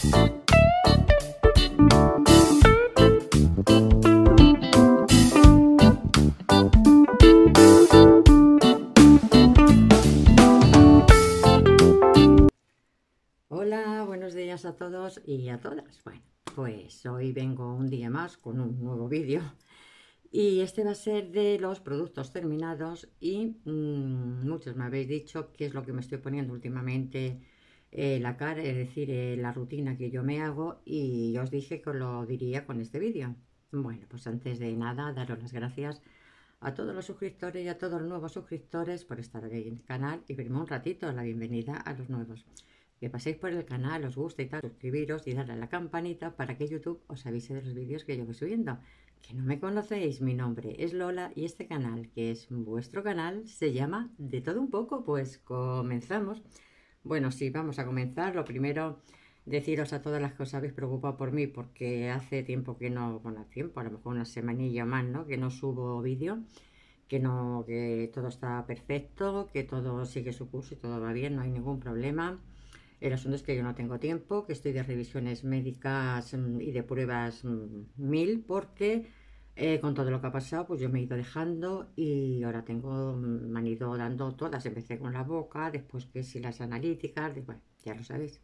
Hola, buenos días a todos y a todas. Bueno, pues hoy vengo un día más con un nuevo vídeo y este va a ser de los productos terminados y muchos me habéis dicho qué es lo que me estoy poniendo últimamente la cara, es decir, la rutina que yo me hago, y os dije que os lo diría con este vídeo. Bueno, pues antes de nada, daros las gracias a todos los suscriptores y a todos los nuevos suscriptores por estar aquí en el canal y verme un ratito la bienvenida a los nuevos. Que paséis por el canal, os guste y tal, suscribiros y darle a la campanita para que YouTube os avise de los vídeos que yo voy subiendo. Que no me conocéis, mi nombre es Lola y este canal, que es vuestro canal, se llama De Todo Un Poco. Pues comenzamos. Bueno, sí, vamos a comenzar. Lo primero, deciros a todas las que os habéis preocupado por mí, porque hace tiempo que no, bueno, tiempo, a lo mejor una semanilla más, ¿no? Que no subo vídeo, que no, que todo está perfecto, que todo sigue su curso y todo va bien, no hay ningún problema. El asunto es que yo no tengo tiempo, que estoy de revisiones médicas y de pruebas 1000, porque con todo lo que ha pasado, pues yo me he ido dejando y ahora tengo, me han ido dando todas. Empecé con la boca, después que si las analíticas, bueno, ya lo sabéis.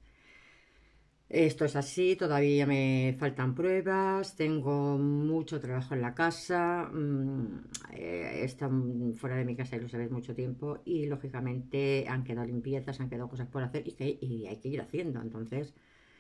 Esto es así, todavía me faltan pruebas, tengo mucho trabajo en la casa, he estado fuera de mi casa, y lo sabéis, mucho tiempo, y lógicamente han quedado limpiezas, han quedado cosas por hacer y hay que ir haciendo. Entonces,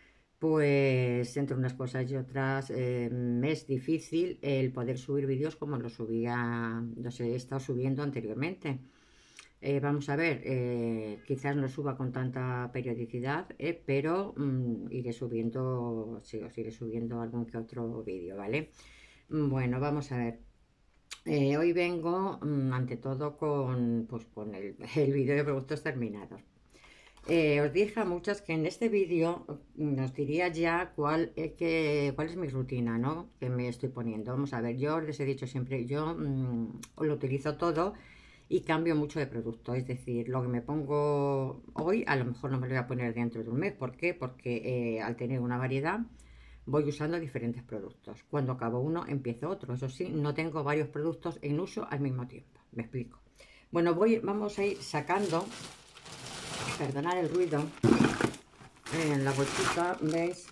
pues entre unas cosas y otras, me es difícil el poder subir vídeos como los he estado subiendo anteriormente. Vamos a ver, quizás no suba con tanta periodicidad, pero iré subiendo, sí, os iré subiendo algún que otro vídeo, ¿vale? Bueno, vamos a ver. Hoy vengo, ante todo, pues, con el vídeo de productos terminados. Os dije a muchas que en este vídeo os diría ya cuál es mi rutina, ¿no? Que me estoy poniendo. Vamos a ver, yo les he dicho siempre, yo lo utilizo todo y cambio mucho de producto. Es decir, lo que me pongo hoy, a lo mejor no me lo voy a poner dentro de un mes. ¿Por qué? Porque al tener una variedad, voy usando diferentes productos. Cuando acabo uno, empiezo otro. Eso sí, no tengo varios productos en uso al mismo tiempo. Me explico. Bueno, vamos a ir sacando, perdonad el ruido, en la bolsita, ¿veis?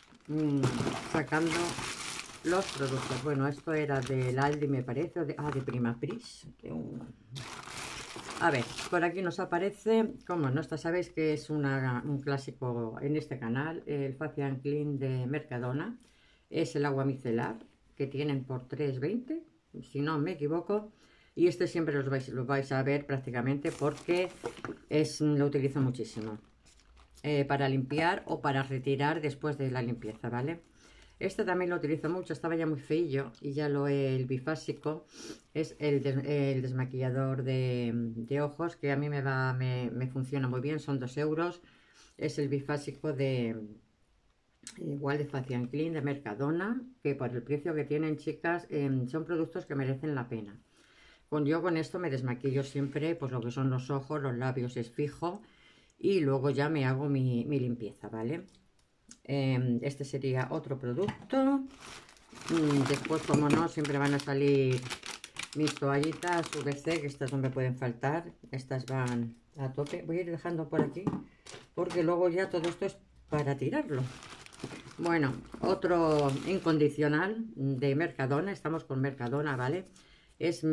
Sacando los productos. Bueno, esto era del Aldi, me parece, de Prima Pris. A ver, por aquí nos aparece, como no, esta sabéis que es un clásico en este canal, el Facial Clean de Mercadona. Es el agua micelar que tienen por 3,20, si no me equivoco. Y este siempre lo vais a ver prácticamente, porque lo utilizo muchísimo para limpiar o para retirar después de la limpieza, ¿vale? Este también lo utilizo mucho, estaba ya muy feillo y ya el bifásico es el desmaquillador de ojos, que a mí me funciona muy bien, son 2 euros. Es el bifásico igual de Facial Clean de Mercadona, que por el precio que tienen, chicas, son productos que merecen la pena. Yo con esto me desmaquillo siempre, pues lo que son los ojos, los labios es fijo, y luego ya me hago mi limpieza, ¿vale? Este sería otro producto. Después, como no, siempre van a salir mis toallitas VC, que estas no me pueden faltar. Estas van a tope. Voy a ir dejando por aquí, porque luego ya todo esto es para tirarlo. Bueno, otro incondicional de Mercadona. Estamos con Mercadona, ¿vale? Es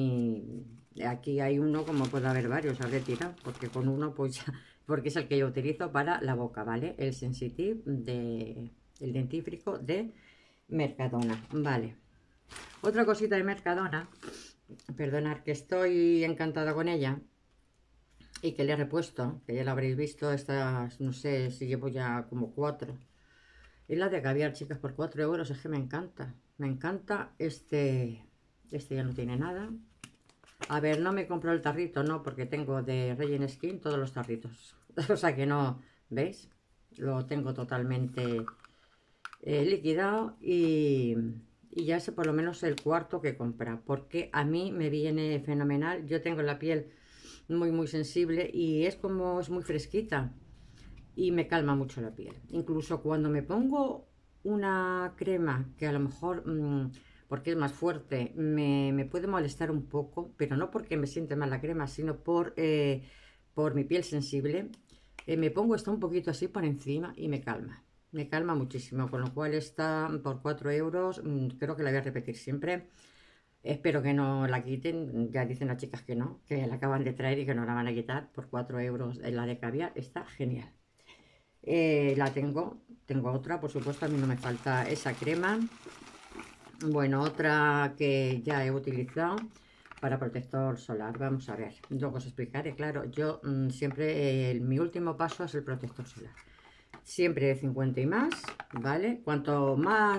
aquí hay uno, como puede haber varios, habré tirado, porque con uno pues ya, porque es el que yo utilizo para la boca, ¿vale? El Sensitive, el dentífrico de Mercadona, ¿vale? Otra cosita de Mercadona, perdonad, que estoy encantada con ella y que le he repuesto, que ya la habréis visto, estas, no sé si llevo ya como 4. Y la de caviar, chicas, por 4 euros, es que me encanta. Me encanta este ya no tiene nada. A ver, no me compro el tarrito, no, porque tengo de Regin Skin todos los tarritos. O sea que no, ¿veis? Lo tengo totalmente liquidado y ya sé por lo menos el cuarto que compra, porque a mí me viene fenomenal. Yo tengo la piel muy sensible y es muy fresquita. y me calma mucho la piel. Incluso cuando me pongo una crema que a lo mejor, porque es más fuerte, me puede molestar un poco, pero no porque me siente mal la crema, sino por mi piel sensible. Me pongo esto un poquito así por encima y me calma. Me calma muchísimo, con lo cual está por 4 euros, creo que la voy a repetir siempre. Espero que no la quiten, ya dicen las chicas que no, que la acaban de traer y que no la van a quitar por 4 euros en la de caviar, está genial. La tengo otra, por supuesto, a mí no me falta esa crema. Bueno, otra que ya he utilizado para protector solar, vamos a ver, luego os explicaré, claro, yo siempre, mi último paso es el protector solar. Siempre de 50 y más, ¿vale? Cuanto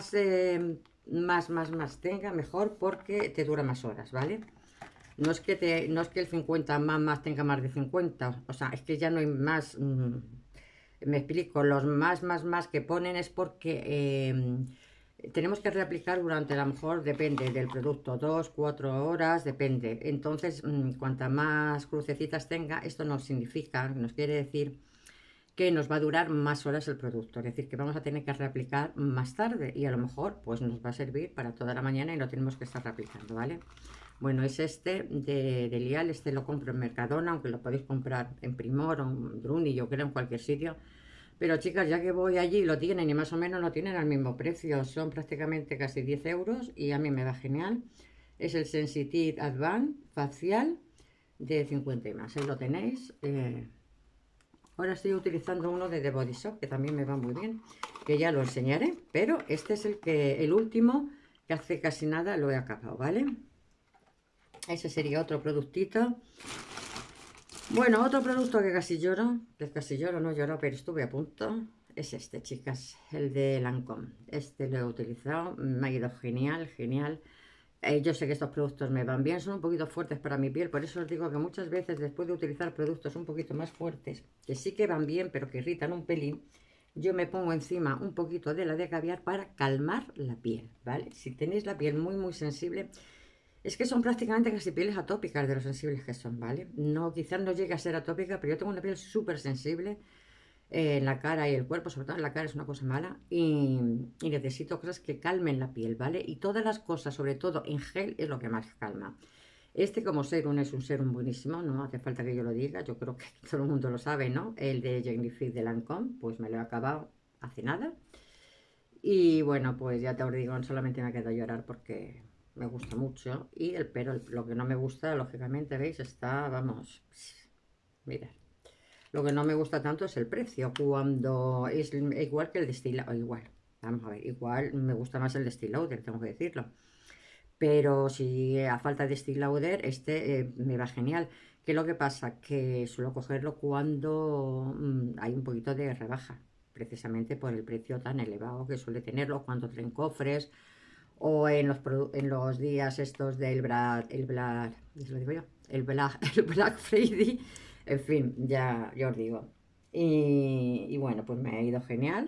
más tenga, mejor porque te dura más horas, ¿vale? No es que el 50 más tenga más de 50, o sea, es que ya no hay más. Me explico, los más que ponen es porque tenemos que reaplicar durante, a lo mejor, depende del producto, 2, 4 horas, depende. Entonces, cuantas más crucecitas tenga, esto nos significa, nos quiere decir que nos va a durar más horas el producto, es decir, que vamos a tener que reaplicar más tarde y a lo mejor pues nos va a servir para toda la mañana y no tenemos que estar reaplicando, ¿vale? Bueno, es este de Lial, este lo compro en Mercadona, aunque lo podéis comprar en Primor o en Druni, yo creo, en cualquier sitio. Pero chicas, ya que voy allí, lo tienen y más o menos lo tienen al mismo precio, son prácticamente casi 10 euros y a mí me va genial. Es el Sensitive Advanced Facial de 50 y más, ahí lo tenéis. Ahora estoy utilizando uno de The Body Shop, que también me va muy bien, que ya lo enseñaré, pero este es el último, que hace casi nada lo he acabado, ¿vale? Ese sería otro productito. Bueno, otro producto que casi lloro, no lloro, pero estuve a punto, es este, chicas, el de Lancôme. Este lo he utilizado, me ha ido genial, genial. Yo sé que estos productos me van bien, son un poquito fuertes para mi piel, por eso os digo que muchas veces después de utilizar productos un poquito más fuertes, que sí que van bien, pero que irritan un pelín, yo me pongo encima un poquito de la de caviar para calmar la piel, ¿vale? Si tenéis la piel muy sensible, es que son prácticamente casi pieles atópicas de lo sensibles que son, ¿vale? No, quizás no llegue a ser atópica, pero yo tengo una piel súper sensible en la cara y el cuerpo, sobre todo en la cara es una cosa mala, y necesito cosas que calmen la piel, ¿vale? Y todas las cosas, sobre todo en gel, es lo que más calma. Este como serum es un serum buenísimo, no hace falta que yo lo diga, yo creo que todo el mundo lo sabe, ¿no? El de Jenny Fit de Lancôme, pues me lo he acabado hace nada. Y bueno, pues ya te os digo, solamente me ha quedado llorar porque me gusta mucho. Pero lo que no me gusta, lógicamente, ¿veis? Está, vamos, mira. Lo que no me gusta tanto es el precio, cuando es igual que el destilado, igual, vamos a ver, igual me gusta más el destilauder, tengo que decirlo. Pero si a falta de destilauder, este me va genial. ¿Qué es lo que pasa? Que suelo cogerlo cuando hay un poquito de rebaja, precisamente por el precio tan elevado que suele tenerlo cuando traen cofres o en los días estos del ¿lo digo yo? El Black Friday, en fin, ya os digo. Y bueno, pues me ha ido genial.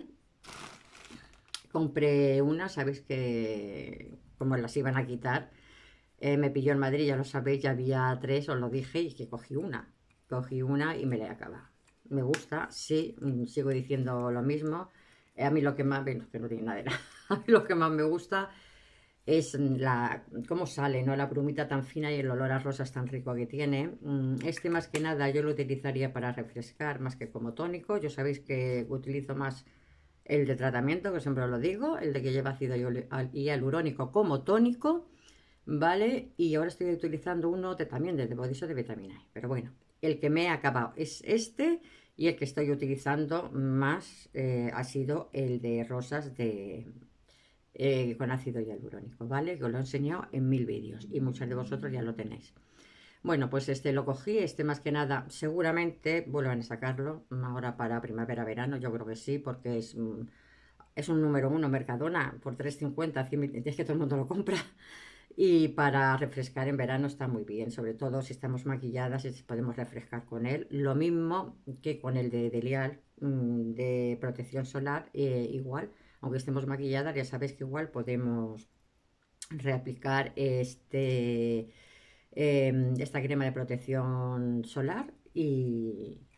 Compré una, sabéis que como las iban a quitar, me pilló en Madrid, ya lo sabéis, ya había tres, os lo dije, y que cogí una. Cogí una y me la he acabado. Me gusta, sí, sigo diciendo lo mismo. A mí lo que más, bueno, que no tiene nada de nada. A mí lo que más me gusta es cómo sale, ¿no? La brumita tan fina y el olor a rosas tan rico que tiene. Este más que nada yo lo utilizaría para refrescar más que como tónico. Yo sabéis que utilizo más el de tratamiento, que siempre os lo digo, el de que lleva ácido hialurónico como tónico, ¿vale? Y ahora estoy utilizando uno también de Body Shop de vitamina E. Pero bueno, el que me he acabado es este y el que estoy utilizando más ha sido el de rosas con ácido hialurónico, ¿vale? Que os lo he enseñado en 1000 vídeos y muchos de vosotros ya lo tenéis. Bueno, pues este lo cogí, este más que nada, seguramente vuelvan a sacarlo ahora para primavera-verano, yo creo que sí, porque es un número uno Mercadona, por 3,50, es que todo el mundo lo compra. Y para refrescar en verano está muy bien, sobre todo si estamos maquilladas y si podemos refrescar con él. Lo mismo que con el de Delial de protección solar, igual, aunque estemos maquilladas, ya sabéis que igual podemos reaplicar esta crema de protección solar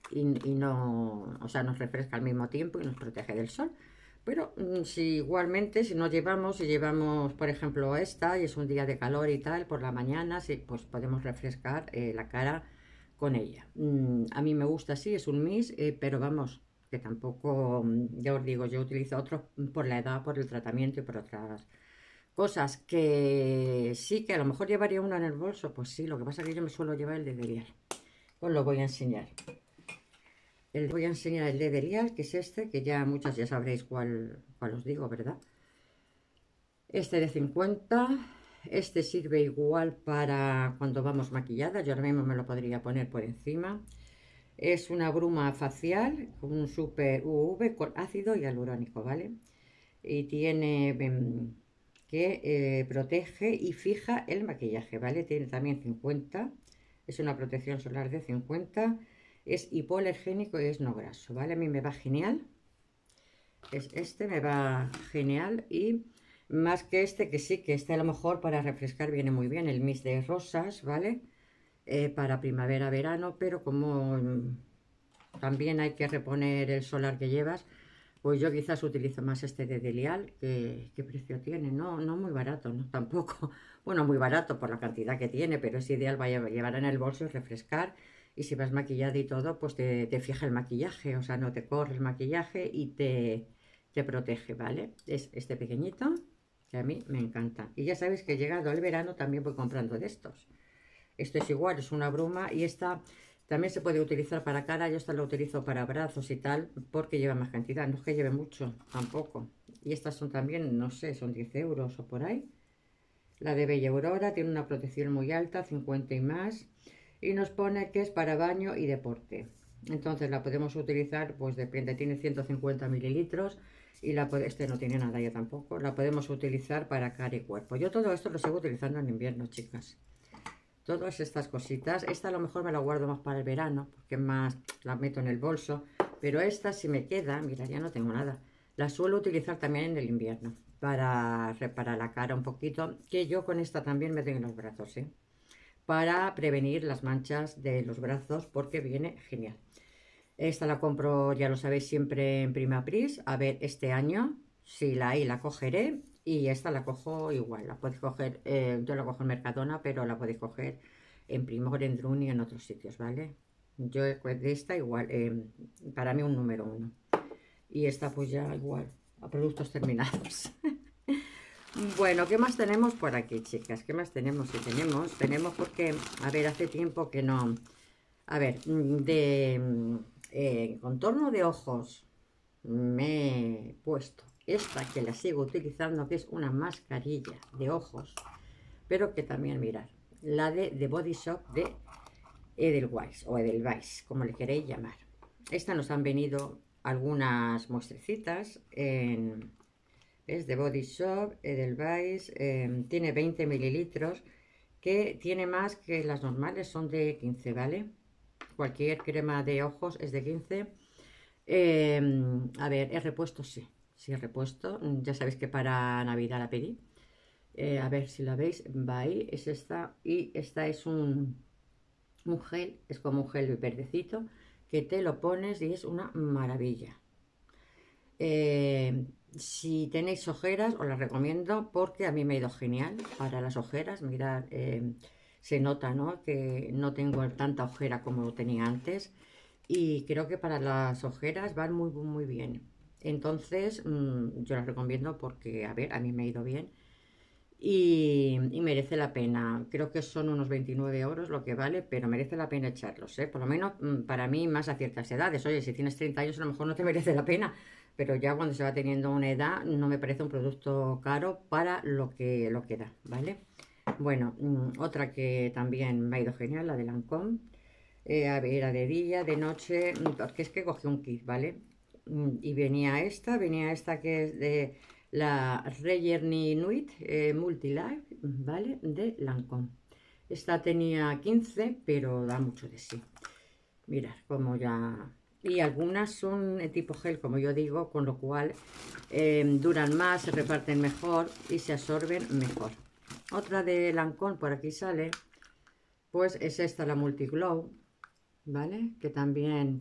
y no, o sea, nos refresca al mismo tiempo y nos protege del sol. Pero si igualmente, si nos llevamos, si llevamos, por ejemplo, esta y es un día de calor y tal, por la mañana, sí, pues podemos refrescar la cara con ella. A mí me gusta así, es un mix, pero vamos, que tampoco, ya os digo, yo utilizo otros por la edad, por el tratamiento y por otras cosas que sí, que a lo mejor llevaría uno en el bolso, pues sí, lo que pasa es que yo me suelo llevar el de Derial. Os lo voy a enseñar. Voy a enseñar el de Derial, que es este, que ya muchos ya sabréis cuál os digo, ¿verdad? Este de 50, este sirve igual para cuando vamos maquillada, yo ahora mismo me lo podría poner por encima. Es una bruma facial con un super UV con ácido hialurónico, ¿vale? Y tiene que protege y fija el maquillaje, ¿vale? Tiene también 50, es una protección solar de 50, es hipoalergénico y es no graso, ¿vale? A mí me va genial, es este, me va genial y más que este, que sí, que este a lo mejor para refrescar viene muy bien, el mix de rosas, ¿vale? Para primavera, verano, pero como también hay que reponer el solar que llevas, pues yo quizás utilizo más este de Delial. ¿Qué precio tiene? No, no muy barato, no tampoco. Bueno, muy barato por la cantidad que tiene, pero es ideal para llevar en el bolso y refrescar. Y si vas maquillada y todo, pues te fija el maquillaje, o sea, no te corre el maquillaje y te protege, ¿vale? Es este pequeñito, que a mí me encanta. Y ya sabéis que llegado el verano también voy comprando de estos. Esto es igual, es una bruma y esta también se puede utilizar para cara. Yo esta la utilizo para brazos y tal porque lleva más cantidad, no es que lleve mucho tampoco. Y estas son también, no sé, son 10 euros o por ahí. La de Bella Aurora tiene una protección muy alta, 50 y más. Y nos pone que es para baño y deporte. Entonces la podemos utilizar, pues depende, tiene 150 mililitros. Y este no tiene nada ya tampoco. La podemos utilizar para cara y cuerpo. Yo todo esto lo sigo utilizando en invierno, chicas. Todas estas cositas. Esta a lo mejor me la guardo más para el verano, porque más la meto en el bolso. Pero esta si me queda, mira, ya no tengo nada. La suelo utilizar también en el invierno, para reparar la cara un poquito. Que yo con esta también me doy en los brazos, ¿eh? Para prevenir las manchas de los brazos, porque viene genial. Esta la compro, ya lo sabéis, siempre en Primapris. A ver, este año, si la hay, la cogeré. Y esta la cojo igual, la podéis coger, yo la cojo en Mercadona, pero la podéis coger en Primor, en Druni y en otros sitios, ¿vale? Yo de esta igual, para mí un número uno. Y esta pues ya igual, a productos terminados. Bueno, ¿qué más tenemos por aquí, chicas? ¿Qué más tenemos? Tenemos porque, a ver, hace tiempo que no... A ver, contorno de ojos me he puesto esta que la sigo utilizando, que es una mascarilla de ojos, pero que también, mirad, la de Body Shop de Edelweiss o Edelweiss, como le queréis llamar. Esta nos han venido algunas muestrecitas en... Es de Body Shop, Edelweiss, tiene 20 mililitros, que tiene más que las normales, son de 15, ¿vale? Cualquier crema de ojos es de 15. A ver, he repuesto, sí, sí he repuesto. Ya sabéis que para Navidad la pedí. A ver si la veis, va ahí, es esta. Y esta es un gel, es como un gel verdecito, que te lo pones y es una maravilla. Si tenéis ojeras, os las recomiendo porque a mí me ha ido genial para las ojeras. Mirad, se nota, ¿no?, que no tengo tanta ojera como lo tenía antes. Y creo que para las ojeras van muy, muy bien. Entonces, yo las recomiendo porque, a ver, a mí me ha ido bien. Y merece la pena. Creo que son unos 29 euros lo que vale, pero merece la pena echarlos, ¿eh? Por lo menos para mí, más a ciertas edades. Oye, si tienes 30 años a lo mejor no te merece la pena, pero ya cuando se va teniendo una edad no me parece un producto caro para lo que da, ¿vale? Bueno, otra que también me ha ido genial, la de Lancôme. A ver, era de día, de noche, porque es que cogí un kit, ¿vale? Y venía esta que es de la Rejerni Nuit Multilife, ¿vale? De Lancôme. Esta tenía 15, pero da mucho de sí. Mirad, como ya... Y algunas son tipo gel, como yo digo, con lo cual duran más, se reparten mejor y se absorben mejor. Otra de Lancôme, por aquí sale, pues es esta, la Multiglow, ¿vale? Que también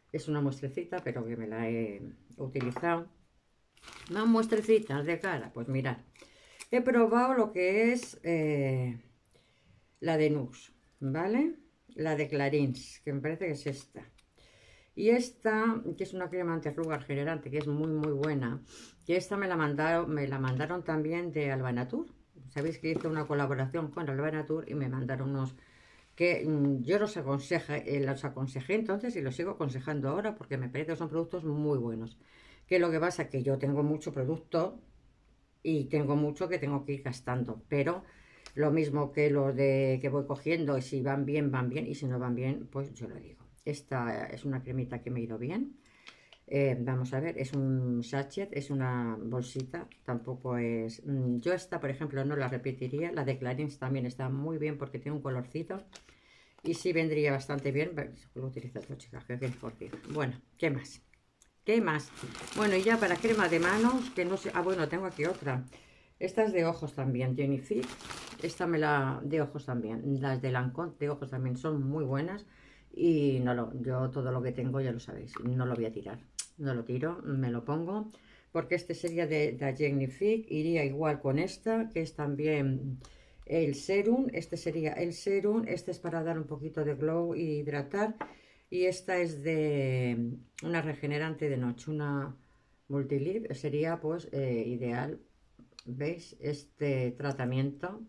Es una muestrecita, pero que me la he utilizado. Más muestrecitas de cara, pues mirad. He probado lo que es la de Nux, ¿vale? La de Clarins, que me parece que es esta. Y esta, que es una crema antiarrugas generante, que es muy muy buena. Que esta me la mandaron también de Albanatur. Sabéis que hice una colaboración con Albanatur y me mandaron unos que yo los aconsejé entonces y los sigo aconsejando ahora porque me parece que son productos muy buenos. Que lo que pasa es que yo tengo mucho producto y tengo mucho que tengo que ir gastando, pero lo mismo que lo de que voy cogiendo, y si van bien, y si no van bien, pues yo lo digo. Esta es una cremita que me ha ido bien. Vamos a ver, es un sachet, es una bolsita, tampoco es... yo esta, por ejemplo, no la repetiría. La de Clarins también está muy bien porque tiene un colorcito. Y sí vendría bastante bien. Lo utilizo otro, chicas, que es por ti. Bueno, ¿qué más? ¿Qué más? Bueno, y ya para crema de manos, que no sé... Ah, bueno, tengo aquí otra. Esta es de ojos también, Jennifer. Esta me la... de ojos también. Las de Lancôme de ojos también son muy buenas. Y no yo todo lo que tengo ya lo sabéis. No lo voy a tirar. No lo tiro, me lo pongo. Porque este sería de Jennifer. Iría igual con esta, que es también el serum. Este sería el serum. Este es para dar un poquito de glow y hidratar. Y esta es de una regenerante de noche, una multilip. Sería pues ideal, ¿veis? Este tratamiento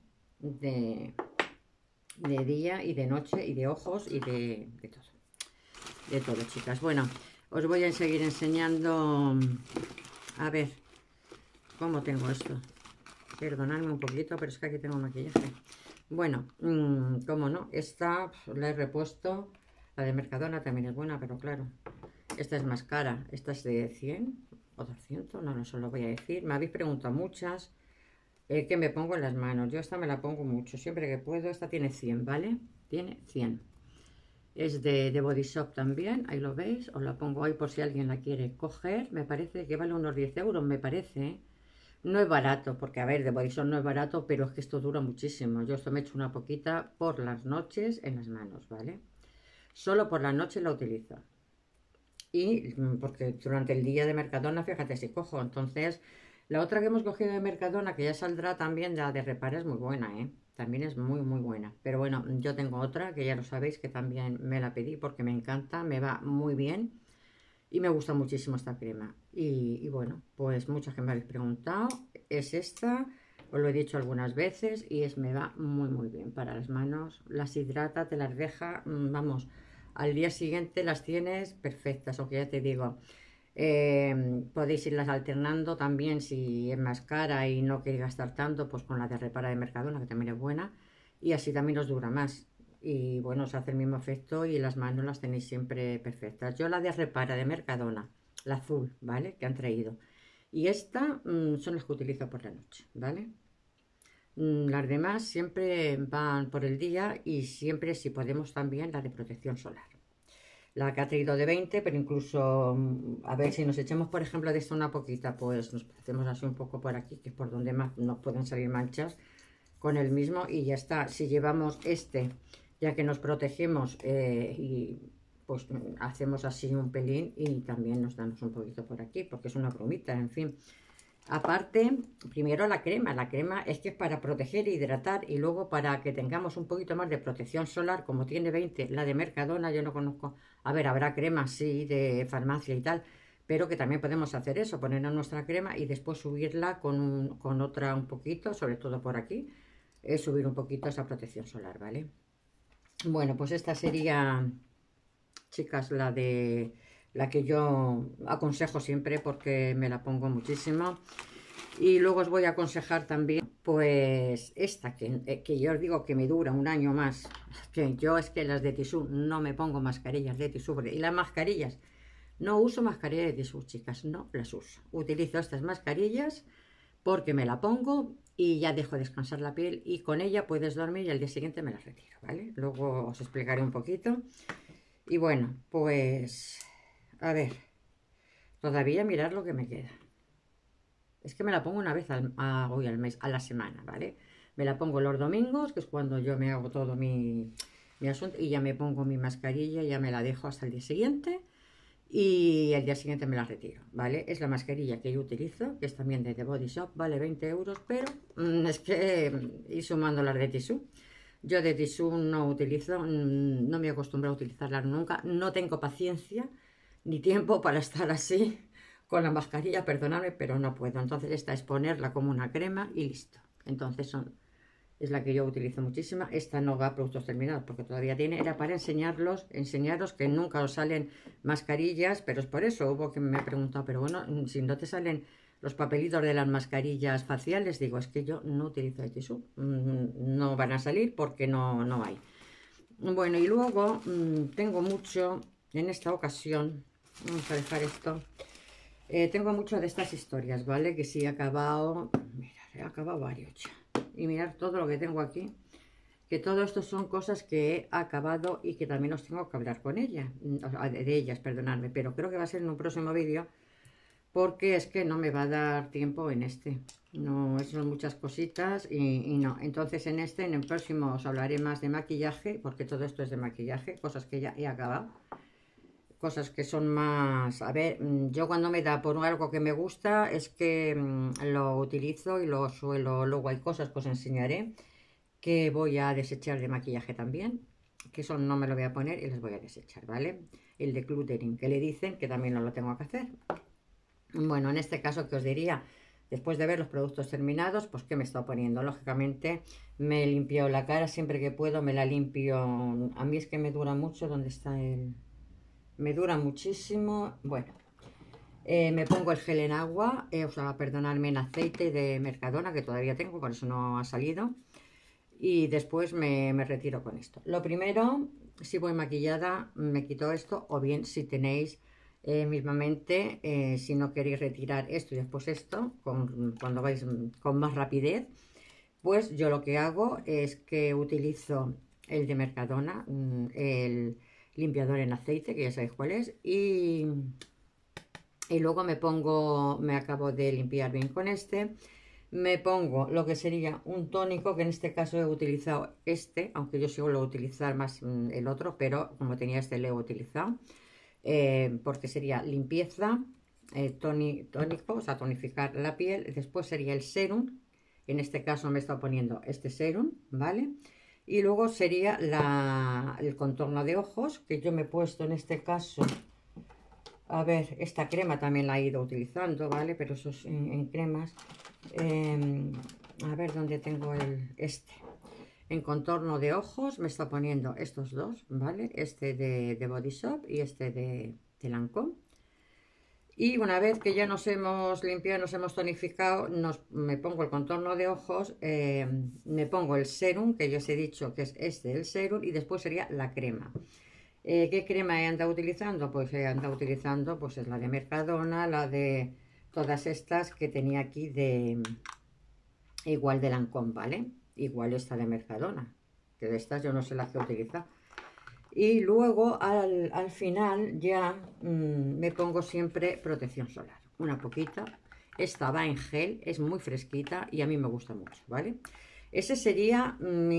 de día y de noche y de ojos y de todo. De todo, chicas. Bueno, os voy a seguir enseñando. A ver, ¿cómo tengo esto? Perdonadme un poquito, pero es que aquí tengo maquillaje. Bueno, cómo no, esta la he repuesto. La de Mercadona también es buena, pero claro, esta es más cara. Esta es de 100 o 200, no os lo voy a decir. Me habéis preguntado muchas que me pongo en las manos. Yo esta me la pongo mucho, siempre que puedo. Esta tiene 100, ¿vale? Tiene 100. Es de Body Shop también, ahí lo veis. Os la pongo ahí por si alguien la quiere coger. Me parece que vale unos 10 euros, me parece, ¿eh? No es barato, porque a ver, de Body Shop no es barato, pero es que esto dura muchísimo. Yo esto me echo una poquita por las noches en las manos, ¿vale? Solo por la noche la utilizo. Y porque durante el día de Mercadona, fíjate si cojo. Entonces, la otra que hemos cogido de Mercadona, que ya saldrá también, la de Repara, es muy buena, ¿eh? También es muy, muy buena. Pero bueno, yo tengo otra que ya lo sabéis que también me la pedí porque me encanta, me va muy bien. Y me gusta muchísimo esta crema. Y bueno, pues muchas que me habéis preguntado. Es esta, os lo he dicho algunas veces. Y me va muy muy bien para las manos. Las hidrata, te las deja, vamos, al día siguiente las tienes perfectas. O que ya te digo, podéis irlas alternando también si es más cara y no queréis gastar tanto, pues con la de Repara de Mercadona, que también es buena. Y así también os dura más. Y bueno, os hace el mismo efecto y las manos las tenéis siempre perfectas. Yo la de Repara de Mercadona, la azul, ¿vale? Que han traído. Y esta son las que utilizo por la noche, ¿vale? Las demás siempre van por el día y siempre, si podemos, también la de protección solar. La que ha traído de 20, pero incluso, a ver, si nos echamos, por ejemplo, de esta una poquita, pues nos hacemos así un poco por aquí, que es por donde más nos pueden salir manchas, con el mismo y ya está. Si llevamos este, ya que nos protegemos y pues hacemos así un pelín y también nos damos un poquito por aquí, porque es una bromita, en fin. Aparte, primero la crema es que es para proteger e hidratar y luego para que tengamos un poquito más de protección solar, como tiene 20, la de Mercadona, yo no conozco, a ver, habrá cremas, sí, de farmacia y tal, pero que también podemos hacer eso, ponernos nuestra crema y después subirla con otra un poquito, sobre todo por aquí, subir un poquito esa protección solar, ¿vale? Bueno, pues esta sería, chicas, la que yo aconsejo siempre porque me la pongo muchísimo. Y luego os voy a aconsejar también, pues esta, que yo os digo que me dura un año más. Que yo es que las de tisú no me pongo mascarillas de tisú. Y las mascarillas, no uso mascarillas de tisú, chicas, no las uso. Utilizo estas mascarillas porque me la pongo y ya dejo descansar la piel y con ella puedes dormir y al día siguiente me la retiro, ¿vale? Luego os explicaré un poquito. Y bueno, pues a ver, todavía mirar lo que me queda. Es que me la pongo una vez hoy al mes, a la semana, ¿vale? Me la pongo los domingos, que es cuando yo me hago todo mi asunto, y ya me pongo mi mascarilla, ya me la dejo hasta el día siguiente. y el día siguiente me la retiro, ¿vale? Es la mascarilla que yo utilizo, que es también de The Body Shop, vale 20 euros, pero es que ir sumando las de Tissue. Yo de Tissue no utilizo, no me he acostumbrado a utilizarlas nunca, no tengo paciencia ni tiempo para estar así con la mascarilla, perdonadme, pero no puedo. Entonces esta es ponerla como una crema y listo. Entonces es la que yo utilizo muchísima. Esta no va a productos terminados porque todavía tiene. Era para enseñaros que nunca os salen mascarillas, pero es por eso. Hubo que me ha preguntado, pero bueno, si no te salen los papelitos de las mascarillas faciales, digo, es que yo no utilizo el tisú. No van a salir porque no hay. Bueno, y luego tengo mucho, en esta ocasión, vamos a dejar esto. Tengo mucho de estas historias, ¿vale? Que sí he acabado, mirad, he acabado varios ya. Y mirad todo lo que tengo aquí, que todo esto son cosas que he acabado y que también os tengo que hablar con ellas, de ellas, perdonadme, pero creo que va a ser en un próximo vídeo, porque es que no me va a dar tiempo en este. No, son muchas cositas y no. Entonces en el próximo os hablaré más de maquillaje, porque todo esto es de maquillaje, cosas que ya he acabado. Cosas que son más... A ver, yo cuando me da por algo que me gusta es que lo utilizo y lo suelo... Luego hay cosas que os enseñaré que voy a desechar de maquillaje también, que eso no me lo voy a poner y les voy a desechar, ¿vale? El de cluttering, que le dicen que también no lo tengo que hacer. Bueno, en este caso, ¿qué os diría? Después de ver los productos terminados, pues ¿qué me estoy poniendo? Lógicamente me limpio la cara siempre que puedo, me la limpio. A mí es que me dura mucho. ¿Dónde está el...? Me dura muchísimo. Bueno, me pongo el gel en agua, o sea, perdonadme, en aceite de Mercadona, que todavía tengo, por eso no ha salido. Y después me retiro con esto. Lo primero, si voy maquillada, me quito esto, o bien si tenéis mismamente, si no queréis retirar esto y después esto, cuando vais con más rapidez, pues yo lo que hago es que utilizo el de Mercadona, el limpiador en aceite, que ya sabéis cuál es, y luego me acabo de limpiar bien con este, me pongo lo que sería un tónico, que en este caso he utilizado este, aunque yo suelo utilizar más el otro, pero como tenía este lo he utilizado, porque sería limpieza, tónico, o sea, tonificar la piel, después sería el serum, en este caso me he estado poniendo este serum, ¿vale? Y luego sería el contorno de ojos, que yo me he puesto en este caso, a ver, esta crema también la he ido utilizando, ¿vale? Pero eso es en cremas. A ver dónde tengo este. En contorno de ojos me está poniendo estos dos, ¿vale? Este de Body Shop y este de Lancôme. Y una vez que ya nos hemos limpiado, nos hemos tonificado, me pongo el contorno de ojos, me pongo el serum, que ya os he dicho que es este el serum, y después sería la crema. ¿Qué crema he andado utilizando? Pues he andado utilizando, pues es la de Mercadona, la de todas estas que tenía aquí igual de Lancôme, ¿vale? Igual esta de Mercadona, que de estas yo no sé las que he utilizado. Y luego al final ya me pongo siempre protección solar, una poquita. Esta va en gel, es muy fresquita y a mí me gusta mucho, ¿vale? Ese sería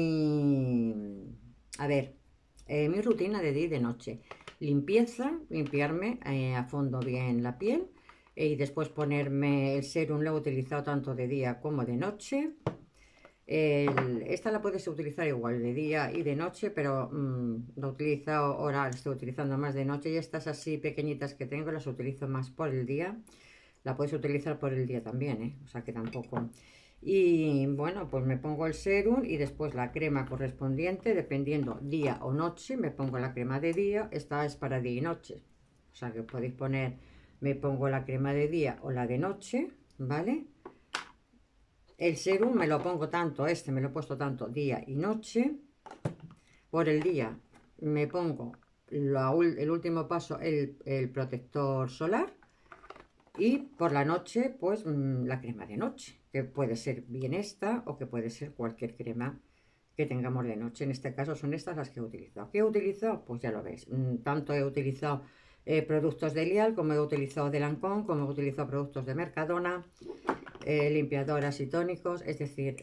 a ver, mi rutina de día y de noche. Limpieza, limpiarme a fondo bien la piel y después ponerme el serum. Lo he utilizado tanto de día como de noche. Esta la puedes utilizar igual de día y de noche, pero lo he utilizado ahora, estoy utilizando más de noche, y estas así pequeñitas que tengo las utilizo más por el día. La puedes utilizar por el día también, o sea que tampoco. Y bueno, pues me pongo el serum y después la crema correspondiente, dependiendo día o noche, me pongo la crema de día. Esta es para día y noche, o sea que podéis poner, me pongo la crema de día o la de noche, ¿vale? El serum me lo pongo tanto, me lo he puesto tanto día y noche. Por el día me pongo el último paso, el protector solar. Y por la noche, pues la crema de noche, que puede ser bien esta o que puede ser cualquier crema que tengamos de noche. En este caso son estas las que he utilizado. ¿Qué he utilizado? Pues ya lo veis. Tanto he utilizado productos de Lial, como he utilizado de Lancôme, como he utilizado productos de Mercadona, limpiadoras y tónicos, es decir,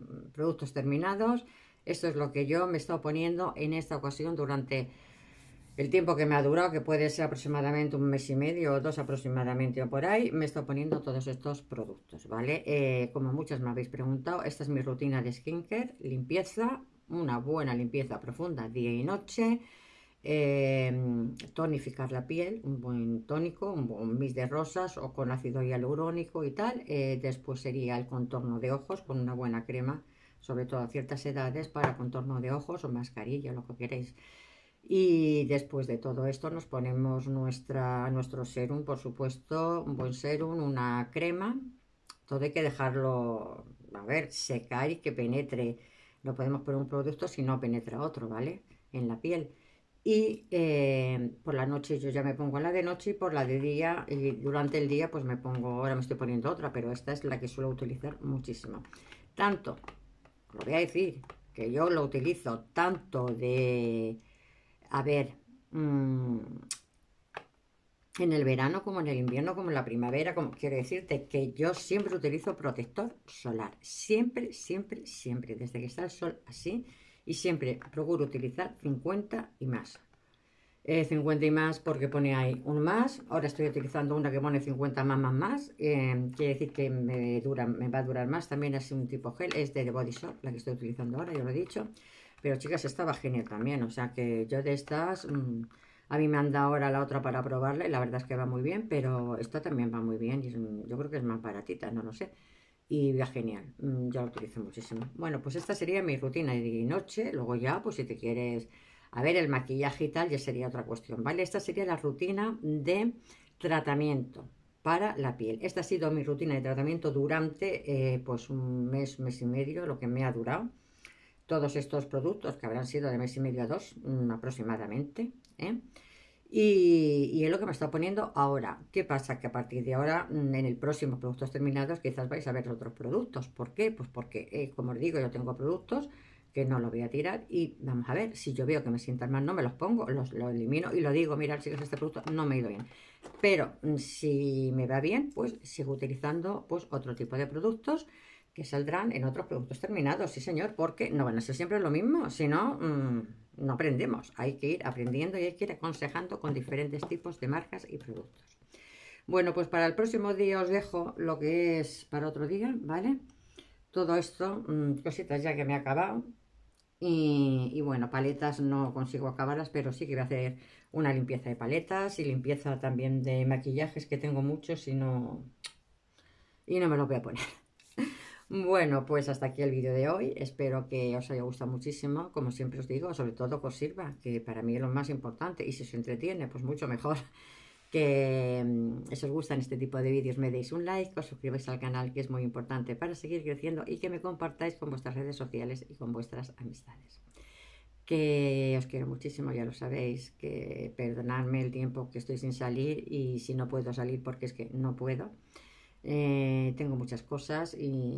productos terminados. Esto es lo que yo me he estado poniendo en esta ocasión durante el tiempo que me ha durado, que puede ser aproximadamente un mes y medio o dos aproximadamente o por ahí, me estoy poniendo todos estos productos, ¿vale? Como muchas me habéis preguntado, esta es mi rutina de skincare, limpieza, una buena limpieza profunda día y noche, tonificar la piel, un buen tónico, un buen mix de rosas o con ácido hialurónico y tal. Después sería el contorno de ojos con una buena crema, sobre todo a ciertas edades, para contorno de ojos o mascarilla, lo que queréis. Y después de todo esto nos ponemos nuestro serum, por supuesto, un buen serum, una crema. Todo hay que dejarlo, a ver, secar y que penetre. No podemos poner un producto si no penetra otro, ¿vale? En la piel. Y por la noche yo ya me pongo la de noche y por la de día, y durante el día pues me pongo, ahora me estoy poniendo otra, pero esta es la que suelo utilizar muchísimo. Tanto, lo voy a decir, que yo lo utilizo tanto de a ver, en el verano como en el invierno como en la primavera, como quiero decirte que yo siempre utilizo protector solar, siempre, siempre, siempre, desde que está el sol así, y siempre procuro utilizar 50 y más. 50 y más porque pone ahí un más, ahora estoy utilizando una que pone 50 más, más, más, quiere decir que me va a durar más, también es un tipo gel, es de The Body Shop, la que estoy utilizando ahora, ya lo he dicho. Pero chicas, esta va genial también, o sea que yo de estas, a mí me han dado ahora la otra para probarla y la verdad es que va muy bien, pero esta también va muy bien y yo creo que es más baratita, no lo sé. Y va genial, yo la utilizo muchísimo. Bueno, pues esta sería mi rutina de día y noche, luego ya, pues si te quieres, a ver, el maquillaje y tal ya sería otra cuestión, ¿vale? Esta sería la rutina de tratamiento para la piel. Esta ha sido mi rutina de tratamiento durante pues un mes y medio, lo que me ha durado todos estos productos, que habrán sido de mes y medio a dos aproximadamente, ¿eh? Y es lo que me está poniendo ahora. ¿Qué pasa? Que a partir de ahora, en el próximo Productos Terminados, quizás vais a ver otros productos. ¿Por qué? Pues porque, como os digo, yo tengo productos que no los voy a tirar y vamos a ver, si yo veo que me sientan mal, no me los pongo, los elimino y lo digo, mira, si este producto no me ha ido bien. Pero si me va bien, pues sigo utilizando pues otro tipo de productos que saldrán en otros productos terminados, sí señor, porque no van a ser siempre lo mismo, si no, no aprendemos. Hay que ir aprendiendo y hay que ir aconsejando con diferentes tipos de marcas y productos. Bueno, pues para el próximo día os dejo lo que es para otro día, ¿vale? Todo esto, cositas ya que me he acabado. Y bueno, paletas no consigo acabarlas, pero sí que voy a hacer una limpieza de paletas y limpieza también de maquillajes, que tengo muchos y no me los voy a poner. Bueno, pues hasta aquí el vídeo de hoy. Espero que os haya gustado muchísimo. Como siempre os digo, sobre todo que os sirva, que para mí es lo más importante. Y si os entretiene, pues mucho mejor. Que si os gustan este tipo de vídeos me deis un like, os suscribáis al canal, que es muy importante para seguir creciendo, y que me compartáis con vuestras redes sociales y con vuestras amistades. Que os quiero muchísimo, ya lo sabéis, que perdonadme el tiempo que estoy sin salir y si no puedo salir porque es que no puedo. Tengo muchas cosas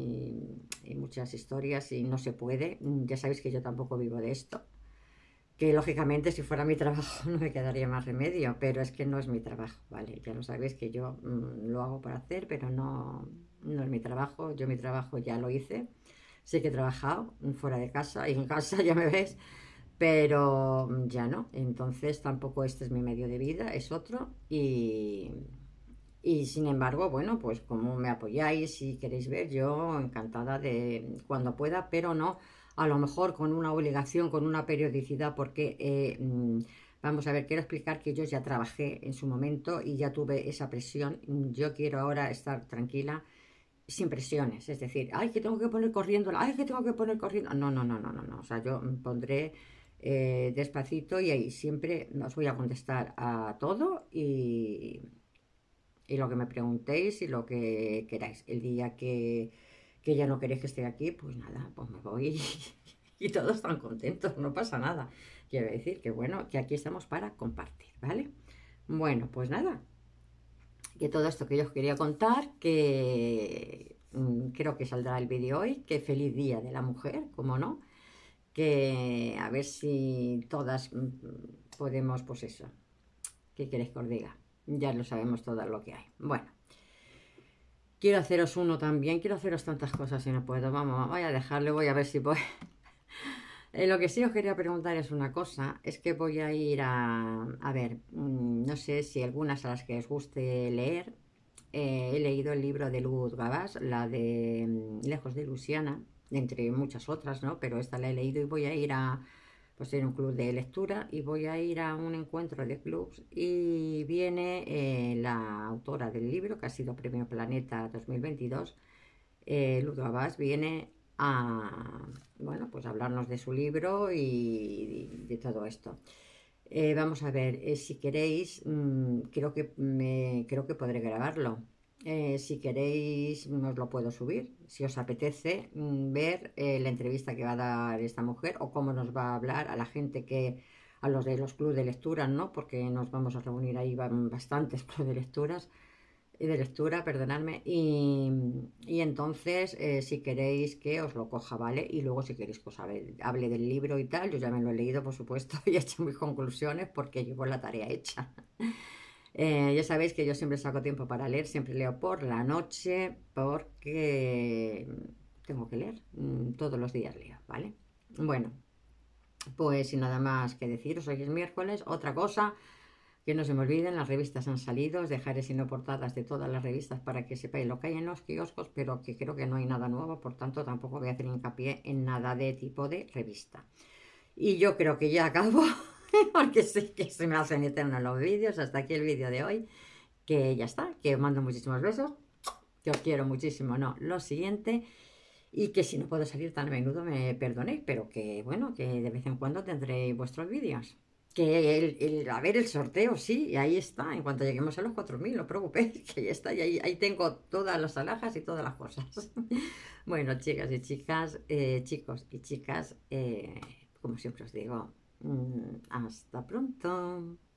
y muchas historias y no se puede. Ya sabéis que yo tampoco vivo de esto. Que lógicamente si fuera mi trabajo no me quedaría más remedio, pero es que no es mi trabajo, ¿vale? Ya lo sabéis que yo lo hago para hacer, pero no es mi trabajo. Yo mi trabajo ya lo hice. Sé que he trabajado fuera de casa y en casa, ya me ves, pero ya no. Entonces tampoco este es mi medio de vida, es otro. Y sin embargo, bueno, pues como me apoyáis, si queréis ver, yo encantada de cuando pueda, pero no a lo mejor con una obligación, con una periodicidad, porque vamos a ver, quiero explicar que yo ya trabajé en su momento y ya tuve esa presión. Yo quiero ahora estar tranquila, sin presiones, es decir, ay, que tengo que poner corriendo, ay, que tengo que poner corriendo. No, no, no, no, no, no. O sea, yo pondré despacito y ahí siempre os voy a contestar a todo y lo que me preguntéis y lo que queráis. El día que ya no queréis que esté aquí, pues nada, pues me voy y todos están contentos, no pasa nada. Quiero decir que bueno, que aquí estamos para compartir, ¿vale? Bueno, pues nada, que todo esto que yo os quería contar, que creo que saldrá el vídeo hoy, que feliz día de la mujer, como no, que a ver si todas podemos, pues eso, ¿qué queréis que os diga? Ya lo sabemos todo lo que hay. Bueno, quiero haceros uno también, quiero haceros tantas cosas y no puedo. Vamos, voy a dejarle, voy a ver si voy. Lo que sí os quería preguntar es una cosa, es que voy a ir a ver, no sé si algunas a las que os guste leer, he leído el libro de Luz Gabás, la de Lejos de Luisiana, entre muchas otras, ¿no? Pero esta la he leído y voy a ir a, pues en un club de lectura y voy a ir a un encuentro de clubs y viene la autora del libro, que ha sido Premio Planeta 2022, Luz Gabás, viene a, bueno, pues hablarnos de su libro y de todo esto. Vamos a ver, si queréis, creo que podré grabarlo. Si queréis, os lo puedo subir. Si os apetece ver la entrevista que va a dar esta mujer o cómo nos va a hablar a la gente que, a los de los clubes de lectura, ¿no? Porque nos vamos a reunir ahí, van bastantes clubes de lecturas y de lectura, perdonadme, y entonces si queréis que os lo coja, ¿vale? Y luego si queréis que os hable del libro y tal, yo ya me lo he leído, por supuesto, y he hecho mis conclusiones porque llevo la tarea hecha. Ya sabéis que yo siempre saco tiempo para leer, siempre leo por la noche porque tengo que leer, todos los días leo, ¿vale? Bueno, pues sin nada más que deciros, hoy es miércoles, otra cosa que no se me olviden, las revistas han salido, os dejaré sino portadas de todas las revistas para que sepáis lo que hay en los kioscos, pero que creo que no hay nada nuevo, por tanto tampoco voy a hacer hincapié en nada de tipo de revista. Y yo creo que ya acabo, porque sé que se me hacen eternos los vídeos, hasta aquí el vídeo de hoy, que ya está, que os mando muchísimos besos, que os quiero muchísimo, no, lo siguiente, y que si no puedo salir tan a menudo me perdonéis, pero que bueno, que de vez en cuando tendré vuestros vídeos. Que a ver, el sorteo, sí, y ahí está. En cuanto lleguemos a los 4.000 no os preocupéis, que ahí está. Y ahí tengo todas las alhajas y todas las cosas. Bueno, chicas y chicas, chicos y chicas, como siempre os digo, hasta pronto.